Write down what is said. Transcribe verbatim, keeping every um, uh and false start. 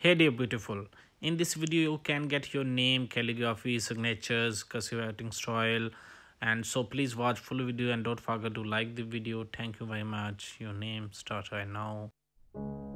Hey dear beautiful, in this video you can get your name, calligraphy, signatures, cursive writing style, and so please watch full video and don't forget to like the video. Thank you very much. Your name start right now.